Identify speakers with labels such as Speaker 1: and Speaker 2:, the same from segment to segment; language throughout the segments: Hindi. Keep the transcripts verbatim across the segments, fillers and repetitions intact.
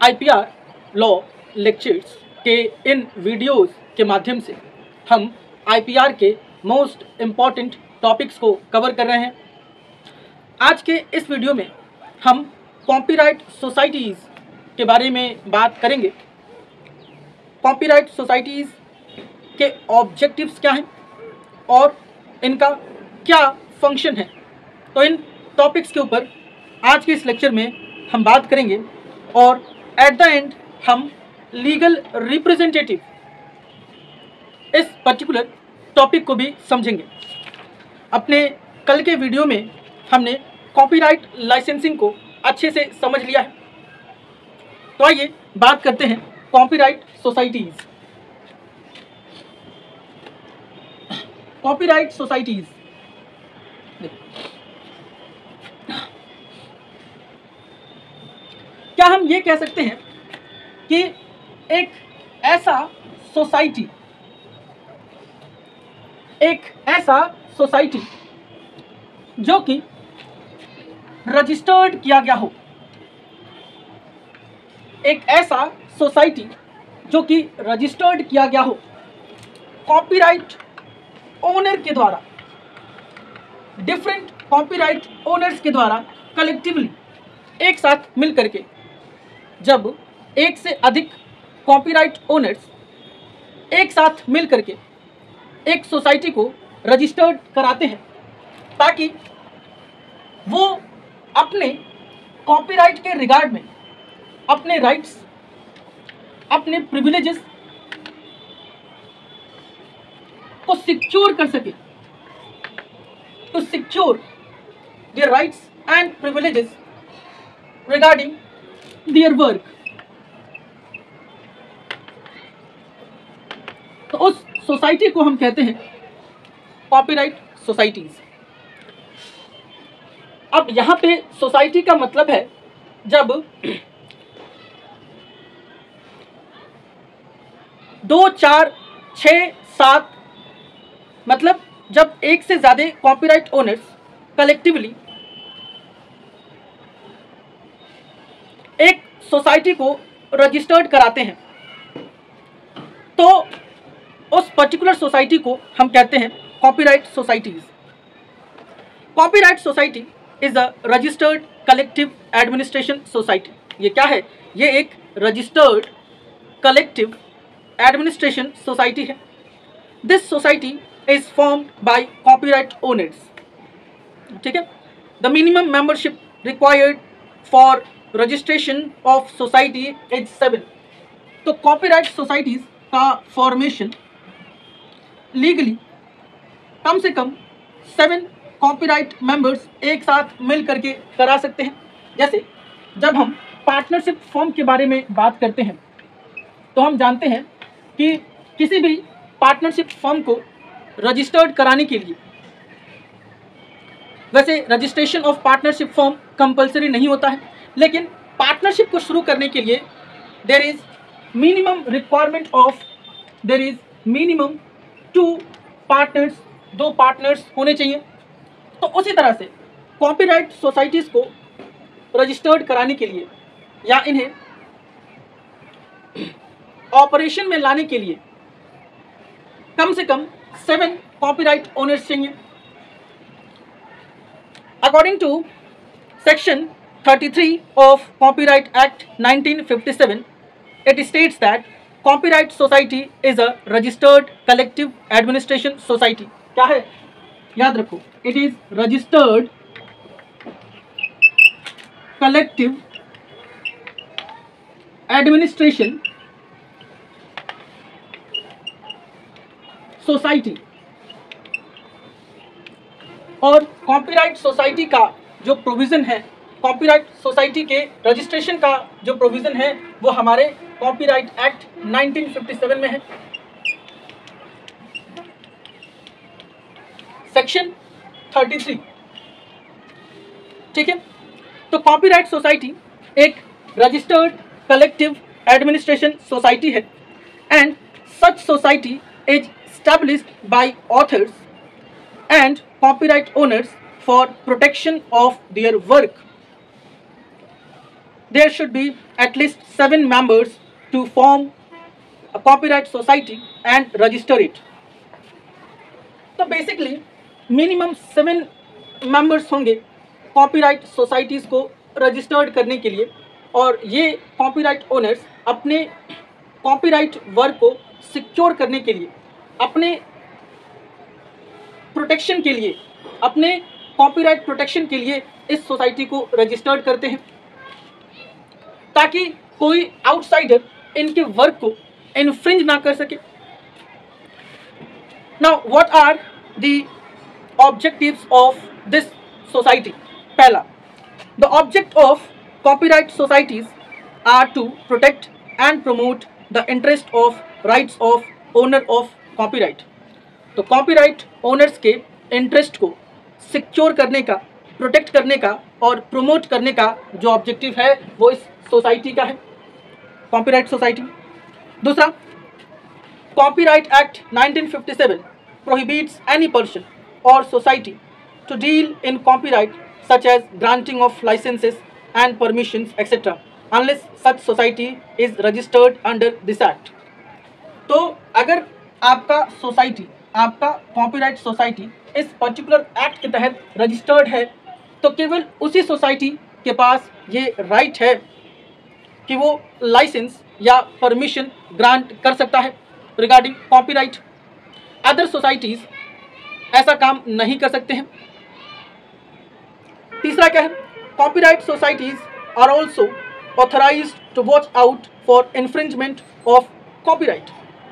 Speaker 1: आईपीआर लॉ लेक्चर्स के इन वीडियोस के माध्यम से हम आईपीआर के मोस्ट इम्पॉर्टेंट टॉपिक्स को कवर कर रहे हैं। आज के इस वीडियो में हम कॉपीराइट सोसाइटीज़ के बारे में बात करेंगे। कॉपीराइट सोसाइटीज़ के ऑब्जेक्टिव्स क्या हैं और इनका क्या फंक्शन है, तो इन टॉपिक्स के ऊपर आज के इस लेक्चर में हम बात करेंगे और एट द एंड हम लीगल रिप्रेजेंटेटिव इस पर्टिकुलर टॉपिक को भी समझेंगे। अपने कल के वीडियो में हमने कॉपीराइट लाइसेंसिंग को अच्छे से समझ लिया है, तो आइए बात करते हैं कॉपीराइट सोसाइटीज़। कॉपीराइट सोसाइटीज़ क्या हम ये कह सकते हैं कि एक ऐसा सोसाइटी एक ऐसा सोसाइटी जो कि रजिस्टर्ड किया गया हो, एक ऐसा सोसाइटी जो कि रजिस्टर्ड किया गया हो कॉपीराइट ओनर के द्वारा, डिफरेंट कॉपीराइट ओनर्स के द्वारा कलेक्टिवली एक साथ मिल करके, जब एक से अधिक कॉपीराइट ओनर्स एक साथ मिल करके एक सोसाइटी को रजिस्टर्ड कराते हैं ताकि वो अपने कॉपीराइट के रिगार्ड में अपने राइट्स, अपने प्रिविलेजेस को सिक्योर कर सके, to secure their rights and privileges regarding their work. तो उस सोसाइटी को हम कहते हैं कॉपीराइट सोसाइटीज। अब यहाँ पे सोसाइटी का मतलब है जब दो, चार, छः, सात, मतलब जब एक से ज़्यादा कॉपीराइट ओनर्स कलेक्टिवली एक सोसाइटी को रजिस्टर्ड कराते हैं, तो उस पर्टिकुलर सोसाइटी को हम कहते हैं copyright societies. Copyright society is a registered collective administration society. ये क्या है? ये एक रजिस्टर्ड कलेक्टिव एडमिनिस्ट्रेशन सोसाइटी है। This society is formed by copyright owners. ठीक है। The minimum membership required for registration of society is seven. तो कॉपीराइट सोसाइटीज का फॉर्मेशन लीगली कम से कम सेवन कॉपीराइट मेंबर्स एक साथ मिल करके करा सकते हैं। जैसे जब हम पार्टनरशिप फॉर्म के बारे में बात करते हैं तो हम जानते हैं कि किसी भी पार्टनरशिप फॉर्म को रजिस्टर्ड कराने के लिए, वैसे registration of partnership form compulsory नहीं होता है, लेकिन पार्टनरशिप को शुरू करने के लिए there is minimum requirement of there is minimum two partners, दो पार्टनर्स होने चाहिए। तो उसी तरह से कॉपीराइट सोसाइटीज़ को रजिस्टर्ड कराने के लिए या इन्हें ऑपरेशन में लाने के लिए कम से कम सेवन कॉपीराइट ओनर्स चाहिए। According to section thirty-three of Copyright Act nineteen fifty-seven, it states that copyright society is a registered collective administration society. क्या है? याद रखो, it is registered collective administration society। और कॉपीराइट सोसाइटी का जो प्रोविज़न है, कॉपीराइट सोसाइटी के रजिस्ट्रेशन का जो प्रोविज़न है, वो हमारे copyright act nineteen fifty seven में है। Section thirty three. ठीक है। तो कॉपीराइट सोसाइटी एक रजिस्टर्ड कलेक्टिव एडमिनिस्ट्रेशन सोसाइटी है and such society is established by authors and copyright owners for protection of their work. there should be at least seven members to form a copyright society and register it. तो बेसिकली मिनिमम सेवन मेंबर्स होंगे कॉपीराइट सोसाइटीज़ को रजिस्टर्ड करने के लिए, और ये कॉपीराइट ओनर्स अपने कॉपीराइट वर्क को सिक्योर करने के लिए, अपने प्रोटेक्शन के लिए, अपने कॉपीराइट प्रोटेक्शन के लिए इस सोसाइटी को रजिस्टर्ड करते हैं, ताकि कोई आउटसाइडर इनके वर्क को इन्फ्रिंज ना कर सके. Now what are the objectives of this society? पहला, the object of copyright societies are to protect and promote the interest of rights of owner of copyright. तो कॉपीराइट ओनर्स के इंटरेस्ट को सिक्योर करने का, प्रोटेक्ट करने का और प्रमोट करने का जो ऑब्जेक्टिव है वो इस सोसाइटी का है, कॉपीराइट सोसाइटी. दूसरा, copyright act nineteen fifty seven prohibits any person और society to deal in copyright such as granting of licenses and permissions etcetera unless such society is registered under this act. तो अगर आपका सोसाइटी, आपका कॉपीराइट सोसाइटी इस पर्टिकुलर एक्ट के तहत रजिस्टर्ड है, तो केवल उसी सोसाइटी के पास ये राइट है कि वो लाइसेंस या परमिशन ग्रांट कर सकता है रिगार्डिंग कॉपीराइट. अदर सोसाइटीज़ ऐसा काम नहीं कर सकते हैं. तीसरा क्या है? Copyright societies are also authorized to watch out for infringement of copyright.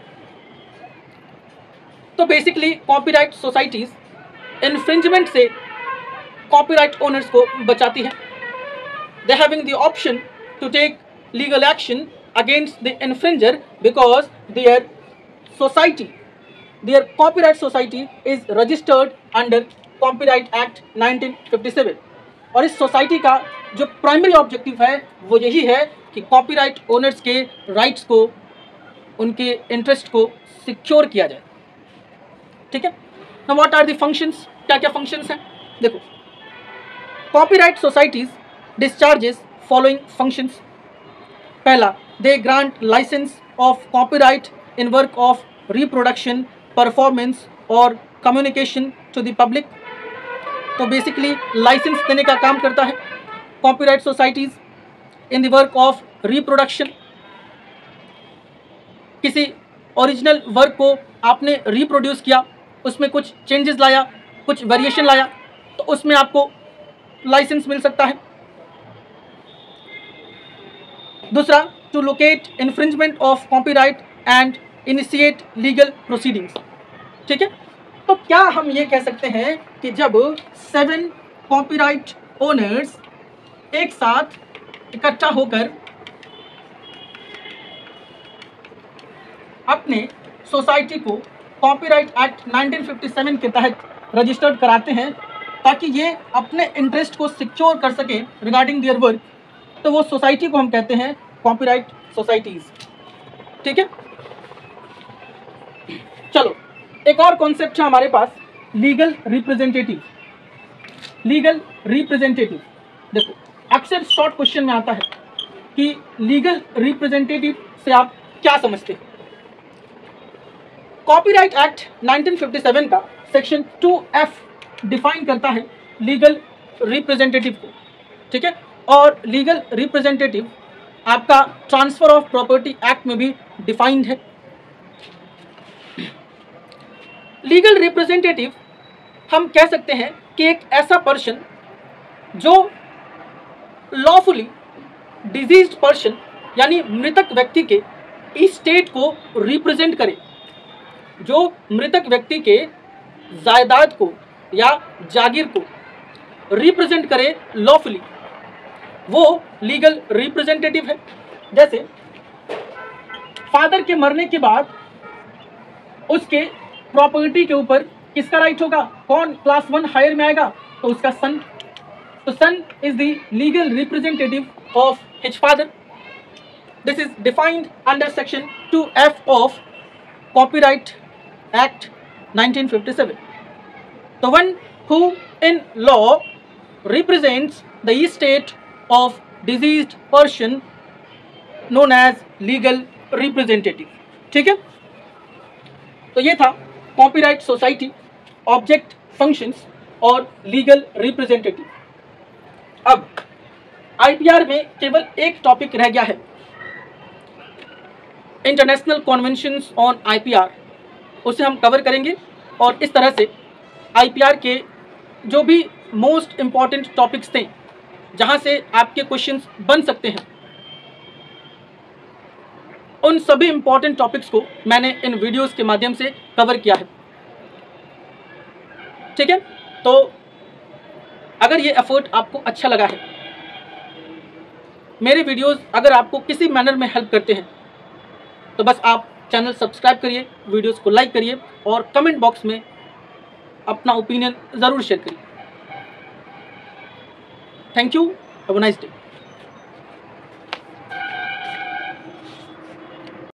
Speaker 1: तो बेसिकली कॉपीराइट सोसाइटीज़ इन्फ्रिंजमेंट से कॉपीराइट ओनर्स को बचाती है. They having the option to take legal action against the infringer because their society, their copyright society is registered under Copyright Act nineteen fifty seven. और इस सोसाइटी का जो प्राइमरी ऑब्जेक्टिव है वो यही है कि कॉपीराइट ओनर्स के राइट्स को, उनके इंटरेस्ट को सिक्योर किया जाए. ठीक है. Now what are the functions? क्या क्या फंक्शंस हैं? देखो, copyright societies discharges following functions. पहला, they grant license of copyright in work of reproduction, performance और कम्युनिकेशन टू द पब्लिक. तो बेसिकली लाइसेंस देने का काम करता है copyright societies in the work of reproduction. किसी ओरिजिनल वर्क को आपने रिप्रोड्यूस किया, उसमें कुछ चेंजेस लाया, कुछ वेरिएशन लाया, तो उसमें आपको लाइसेंस मिल सकता है. दूसरा, to locate infringement of copyright and initiate legal proceedings. ठीक है. तो क्या हम ये कह सकते हैं कि जब सेवन कॉपीराइट ओनर्स एक साथ इकट्ठा होकर अपने सोसाइटी को copyright act nineteen fifty seven के तहत रजिस्टर्ड कराते हैं ताकि ये अपने इंटरेस्ट को सिक्योर कर सके रिगार्डिंग देयर वर्क, तो वो सोसाइटी को हम कहते हैं कॉपीराइट सोसाइटीज. ठीक है. चलो, एक और कॉन्सेप्ट है हमारे पास, लीगल रिप्रेजेंटेटिव. लीगल रिप्रेजेंटेटिव, देखो अक्सर शॉर्ट क्वेश्चन में आता है कि लीगल रिप्रेजेंटेटिव से आप क्या समझते हैं. Copyright act nineteen fifty seven का सेक्शन टू एफ डिफाइन करता है लीगल रिप्रेजेंटेटिव को. ठीक है. और लीगल रिप्रेजेंटेटिव आपका ट्रांसफर ऑफ प्रॉपर्टी एक्ट में भी डिफाइंड है. लीगल रिप्रेजेंटेटिव हम कह सकते हैं कि एक ऐसा पर्सन जो लॉफुली डिजीज्ड पर्सन यानी मृतक व्यक्ति के इस्टेट को रिप्रेजेंट करे, जो मृतक व्यक्ति के जायदाद को या जागीर को रिप्रेजेंट करे लॉफुली, वो लीगल रिप्रेजेंटेटिव है. जैसे फादर के मरने के बाद उसके प्रॉपर्टी के ऊपर किसका राइट होगा? कौन क्लास वन हायर में आएगा? तो उसका सन. तो son is the legal representative of his father. This is defined under section two F of copyright act nineteen fifty seven. The one who in law represents the estate of deceased person known as legal representative. ठीक है, तो ये था कॉपीराइट सोसाइटी, ऑब्जेक्ट, फंक्शंस और लीगल रिप्रेजेंटेटिव। अब आईपीआर में केवल एक टॉपिक रह गया है, इंटरनेशनल कन्वेंशंस ऑन आईपीआर, उसे हम कवर करेंगे और इस तरह से आईपीआर के जो भी मोस्ट इम्पॉर्टेंट टॉपिक्स थे जहां से आपके क्वेश्चंस बन सकते हैं, उन सभी इम्पॉर्टेंट टॉपिक्स को मैंने इन वीडियोस के माध्यम से कवर किया है। ठीक है, तो अगर ये एफर्ट आपको अच्छा लगा है, मेरे वीडियोस अगर आपको किसी मैनर में हेल्प करते हैं, तो बस आप चैनल सब्सक्राइब करिए, वीडियोस को लाइक करिए और कमेंट बॉक्स में अपना ओपिनियन ज़रूर शेयर करिए। Thank you, have a nice day.